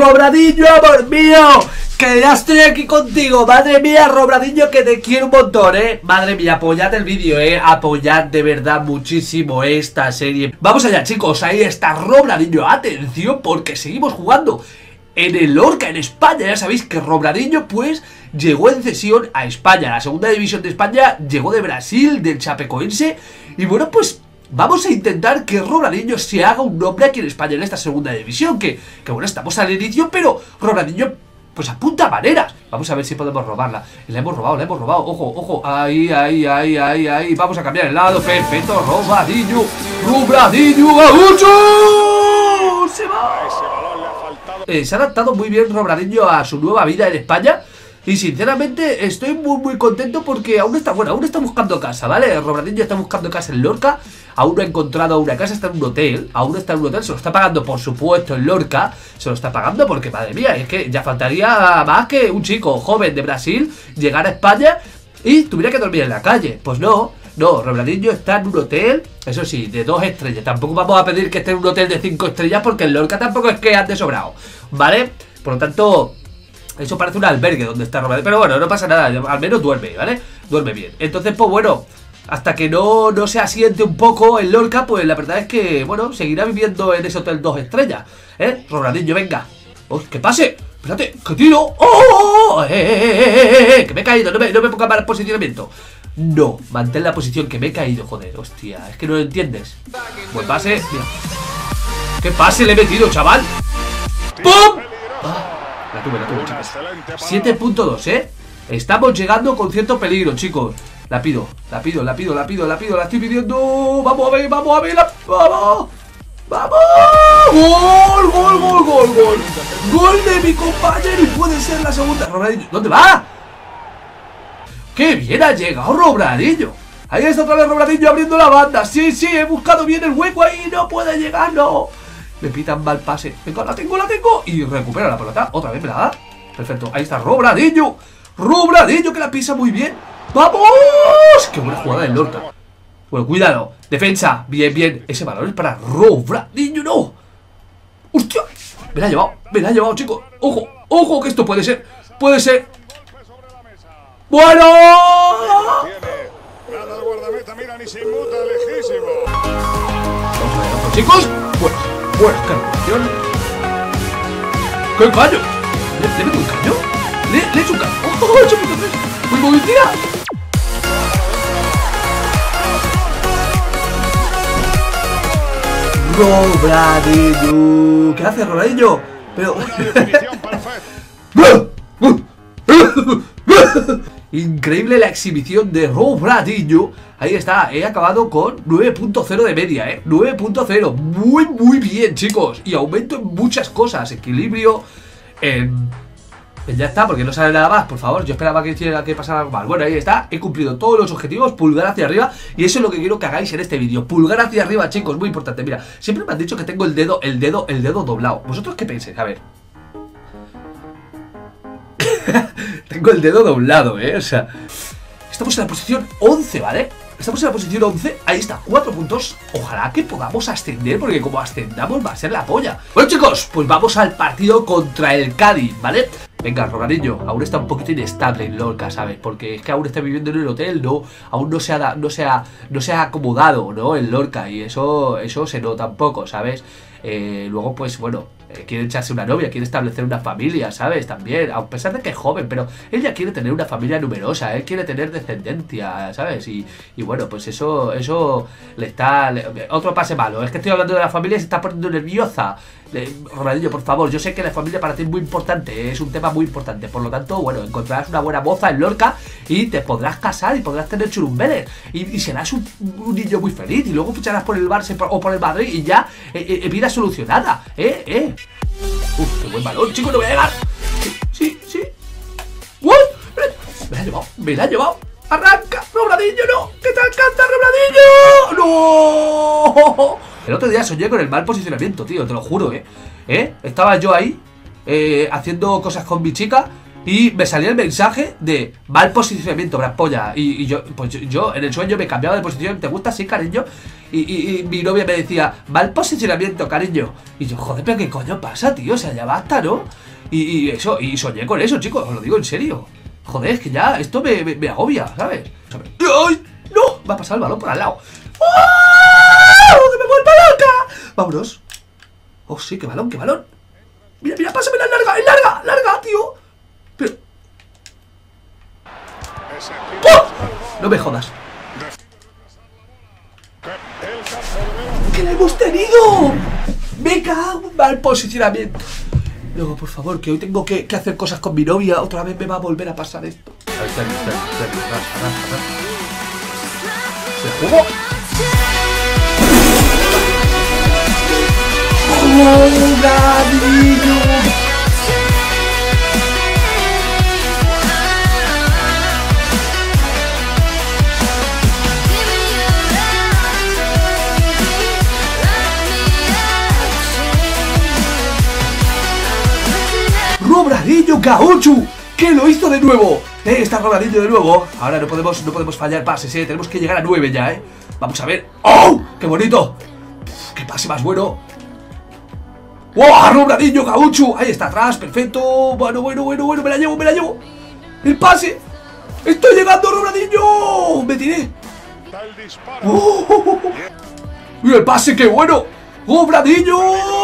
Robradillo, amor mío, que ya estoy aquí contigo. Madre mía, Robradillo, que te quiero un montón, madre mía, apoyad el vídeo, apoyad de verdad muchísimo esta serie. Vamos allá, chicos, ahí está Robradillo. Atención, porque seguimos jugando en el Lorca, en España. Ya sabéis que Robradillo, pues, llegó en cesión a España. La segunda división de España llegó de Brasil, del Chapecoense. Y bueno, pues vamos a intentar que Robradillo se haga un nombre aquí en España, en esta segunda división. Que bueno, estamos al inicio, pero Robradillo, pues, apunta maneras. Vamos a ver si podemos robarla. La hemos robado, la hemos robado. Ojo, ojo. Ahí. Vamos a cambiar el lado. Perfecto. Robradillo. Robradillo. ¡Gaucho! Se va. Se ha adaptado muy bien Robradillo a su nueva vida en España. Y sinceramente estoy muy contento porque aún está, bueno, aún está buscando casa, ¿vale? Robradillo está buscando casa en Lorca. Aún no ha encontrado una casa, está en un hotel. Aún está en un hotel, se lo está pagando, por supuesto, en Lorca. Se lo está pagando porque, madre mía, es que ya faltaría más que un chico joven de Brasil llegara a España y tuviera que dormir en la calle. Pues no, Robradillo está en un hotel, eso sí, de 2 estrellas. Tampoco vamos a pedir que esté en un hotel de 5 estrellas porque en Lorca tampoco es que ande sobrado, ¿vale? Por lo tanto, eso parece un albergue donde está Robradillo. Pero bueno, no pasa nada, al menos duerme, ¿vale? Duerme bien. Entonces, pues bueno, hasta que no se asiente un poco en Lorca, pues la verdad es que, bueno, seguirá viviendo en ese hotel 2 estrellas, Robradillo, venga. ¡Oh, que pase! Espérate, que tiro. ¡Oh! Que me he caído, no me ponga mal posicionamiento. No, mantén la posición, que me he caído, joder, hostia, es que no lo entiendes. Buen pase, mira. ¡Qué pase le he metido, chaval! ¡Pum! La tuve, chicos. 7.2, Estamos llegando con cierto peligro, chicos. La pido, la estoy pidiendo. Vamos a ver, vamos. Gol de mi compañero y puede ser la segunda. Robradillo, ¿dónde va? ¡Qué bien ha llegado Robradillo! Ahí está otra vez Robradillo abriendo la banda. Sí, he buscado bien el hueco ahí. No puede llegar, no. Me pitan mal pase. Venga, la tengo. Y recupera la pelota. Otra vez me la da. Perfecto, ahí está Robradillo. Robradillo, que la pisa muy bien. ¡Vamos! ¡Qué buena jugada del Lorca! Bueno, cuidado. Defensa. Bien. Ese balón es para Robradillo, no. ¡Hostia! Me la ha llevado, chicos. Ojo, que esto puede ser. ¡Bueno! Vamos a ver, chicos. Buena cargación. ¡Qué caño! ¿Le meto un caño? ¿Le he hecho un caño? ¡Oh, 8.3! ¡Muy movilidad! Robradillo. ¿Qué hace Robradillo? Pero increíble la exhibición de Robradillo. Ahí está, he acabado con 9.0 de media, 9.0, muy bien, chicos. Y aumento en muchas cosas, equilibrio, ya está, porque no sale nada más, por favor. Yo esperaba que pasara algo más. Bueno, ahí está, he cumplido todos los objetivos. Pulgar hacia arriba, y eso es lo que quiero que hagáis en este vídeo. Pulgar hacia arriba, chicos, muy importante. Mira, siempre me han dicho que tengo el dedo doblado. ¿Vosotros qué pensáis? A ver. Tengo el dedo doblado, o sea, estamos en la posición 11, ¿vale? Estamos en la posición 11, ahí está, 4 puntos. Ojalá que podamos ascender, porque como ascendamos va a ser la polla. Bueno, chicos, pues vamos al partido contra el Cádiz, ¿vale? Venga, Robradillo, aún está un poquito inestable en Lorca, ¿sabes? Porque es que aún está viviendo en el hotel, ¿no? Aún no se ha acomodado, ¿no? En Lorca, y eso se nota un poco, ¿sabes? Luego, pues bueno, quiere echarse una novia, quiere establecer una familia, ¿sabes? También, a pesar de que es joven, pero él ya quiere tener una familia numerosa, él quiere tener descendencia, ¿sabes? Y bueno, pues eso le está... otro pase malo, es que estoy hablando de la familia y se está poniendo nerviosa. Robradillo, por favor, yo sé que la familia para ti es muy importante, es un tema muy importante. Por lo tanto, bueno, encontrarás una buena moza en Lorca y te podrás casar y podrás tener churumbeles y serás un niño muy feliz. Y luego ficharás por el Barça o por el Madrid y ya, vida solucionada, Uf, qué buen balón, chicos, no voy a llegar. Sí. ¡What! Me la ha llevado. Arranca, Robradillo, no. ¿Qué te alcanza, Robradillo? ¡No! El otro día soñé con el mal posicionamiento, tío, te lo juro, Estaba yo ahí, haciendo cosas con mi chica y me salía el mensaje de mal posicionamiento, gran polla. Y yo en el sueño me cambiaba de posición. ¿Te gusta así, cariño? Y mi novia me decía, mal posicionamiento, cariño. Y yo, joder, pero ¿qué coño pasa, tío? O sea, ya basta, ¿no? Y eso, y soñé con eso, chicos, os lo digo en serio. Joder, es que ya esto me agobia, ¿sabes? ¡Ay! ¡No! Va a pasar el balón por al lado. ¡Oh! ¡Que me vuelva loca! Vámonos. Oh, sí, qué balón, qué balón. Mira, mira, pásamela en larga, larga, tío. Pero... ¡Oh! No me jodas. ¡Que la hemos tenido! ¡Me cago! Mal posicionamiento. Luego, por favor, que hoy tengo que hacer cosas con mi novia. Otra vez me va a volver a pasar esto. A ver, ¿se jugó? ¡Jugadillo! ¡Robradillo Gaucho! ¡Que lo hizo de nuevo! Está Robradillo de nuevo. Ahora no podemos fallar pases, tenemos que llegar a 9 ya, Vamos a ver. ¡Oh! ¡Qué bonito! Uf, ¡qué pase más bueno! ¡Wow! ¡Robradillo Gaucho! Ahí está atrás, perfecto. Bueno, me la llevo. ¡El pase! ¡Estoy llegando, Robradillo! ¡Me tiré! ¡Mira el pase, qué bueno! ¡Robradillo!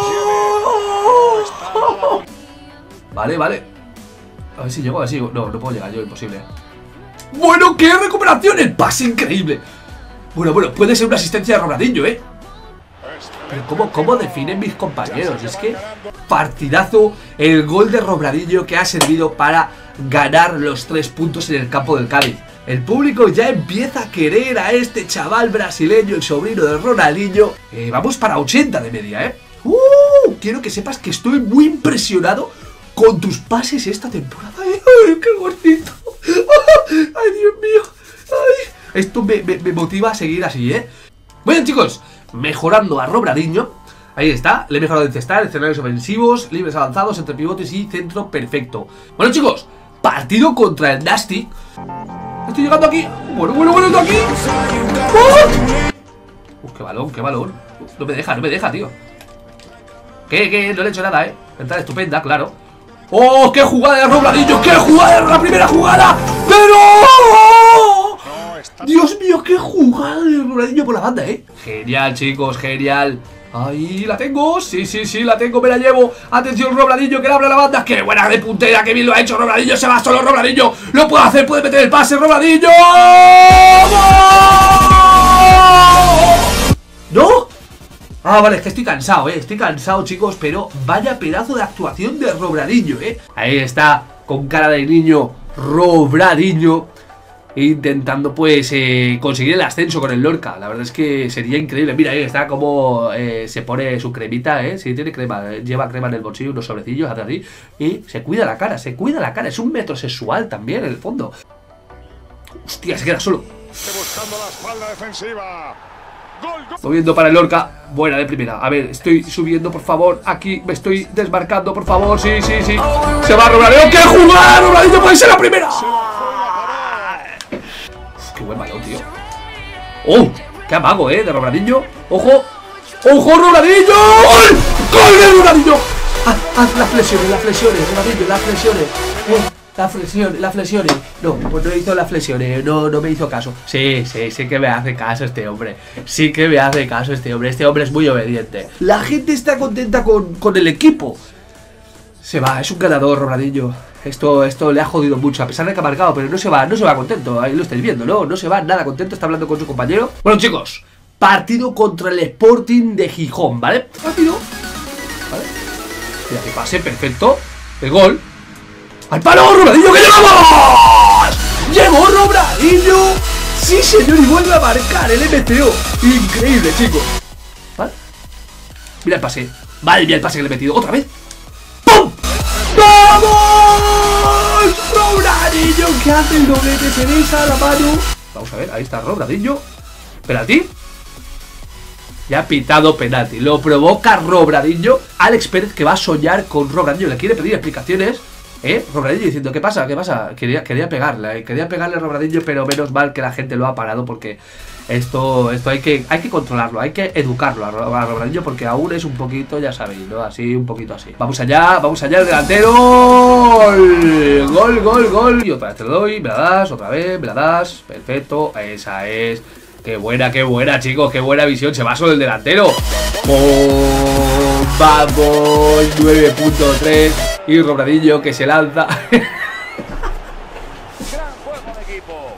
Vale. A ver si llego, No puedo llegar yo, imposible. Bueno, qué recuperación, el pase increíble. Bueno, puede ser una asistencia de Robradillo, Pero ¿cómo definen mis compañeros? Es que partidazo, el gol de Robradillo que ha servido para ganar los 3 puntos en el campo del Cádiz. El público ya empieza a querer a este chaval brasileño, el sobrino de Ronaldinho. Vamos para 80 de media, quiero que sepas que estoy muy impresionado con tus pases esta temporada. ¡Ay, qué gordito! ¡Ay, Dios mío! ¡Ay! Esto me motiva a seguir así, Bueno, chicos, mejorando a Robradinho. Ahí está, le he mejorado en cestar, escenarios ofensivos, libres avanzados, entre pivotes y centro perfecto. Bueno, chicos, partido contra el Nasty. Estoy llegando aquí. Bueno, estoy aquí. ¡Qué balón! No me deja, tío. ¿Qué? No le he hecho nada, Entrada estupenda, claro. ¡Oh, qué jugada de Robradillo! ¡Qué jugada! ¡La primera jugada! ¡Pero! ¡Dios mío, qué jugada de Robradillo por la banda, Genial, chicos, genial. Ahí la tengo, sí, la tengo, me la llevo. Atención, Robradillo, que le abre la banda. ¡Qué buena de puntera! ¡Qué bien lo ha hecho Robradillo! Se va solo Robradillo. Lo puede hacer, puede meter el pase, Robradillo. ¿No? Ah, vale, es que estoy cansado, chicos. Pero vaya pedazo de actuación de Robradillo, Ahí está, con cara de niño, Robradillo, intentando pues conseguir el ascenso con el Lorca. La verdad es que sería increíble. Mira, ahí está como se pone su cremita, sí, tiene crema, lleva crema en el bolsillo, unos sobrecillos atrás y se cuida la cara, es un metrosexual también en el fondo. Hostia, se queda solo. Buscando la espalda defensiva. Subiendo para el Lorca, buena de primera. A ver, estoy subiendo, por favor. Aquí me estoy desmarcando, por favor. Sí. Se va a Robradillo. ¡Qué jugada! Robradillo puede ser la primera. Qué buen balón, tío. ¡Oh! ¡Qué amago, de Robradillo! ¡Ojo! ¡Robradillo! ¡Gol de Robradillo! ¡Haz las flexiones, Robradillo, las flexiones! Las flexiones. No, pues no hizo las flexiones, no me hizo caso. Sí que me hace caso este hombre. Este hombre es muy obediente. La gente está contenta con el equipo. Se va, es un ganador, Robradillo. Esto le ha jodido mucho, a pesar de que ha marcado, pero no se va contento. Ahí lo estáis viendo, ¿no? No se va nada contento, está hablando con su compañero. Bueno, chicos, partido contra el Sporting de Gijón, ¿vale? Rápido. ¿Vale? Mira que pase, perfecto. El gol. ¡Al palo, Robradillo, que llegamos! ¡Llegó Robradillo! ¡Sí, señor! Y vuelve a marcar el MCO. Increíble, chicos. ¿Vale? Mira el pase. Vale, mira el pase que le he metido. ¿Otra vez? ¡Pum! ¡Vamos! Robradillo, que hace el doblete, se besa la mano. Vamos a ver, ahí está Robradillo. ¿Penalti? Ya ha pitado penalti. Lo provoca Robradillo. Alex Pérez, que va a soñar con Robradillo. Le quiere pedir explicaciones. Robradillo diciendo, ¿qué pasa? ¿Qué pasa? Quería pegarle, Robradillo, pero menos mal que la gente lo ha parado porque esto hay que controlarlo, hay que educarlo a Robradillo porque aún es un poquito, ya sabéis, ¿no? Así, un poquito así. Vamos allá, el delantero. Gol. Y otra vez te lo doy, me la das, otra vez, me la das. Perfecto, esa es. Qué buena, chicos, qué buena visión. Se va solo el delantero. ¡Oh! Vamos, 9.3. Y Robradillo que se lanza. Gran juego de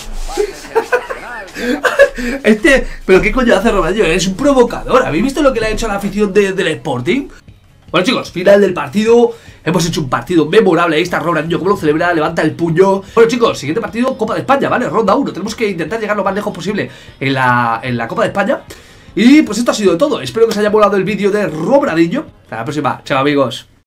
equipo. Pero qué coño hace Robradillo, es un provocador. ¿Habéis visto lo que le ha hecho a la afición del Sporting? Bueno, chicos, final del partido. Hemos hecho un partido memorable. Ahí está Robradillo, cómo lo celebra, levanta el puño. Bueno, chicos, siguiente partido, Copa de España, ¿vale? Ronda 1. Tenemos que intentar llegar lo más lejos posible en la Copa de España. Y pues esto ha sido todo. Espero que os haya molado el vídeo de Robradillo. Hasta la próxima. Chao, amigos.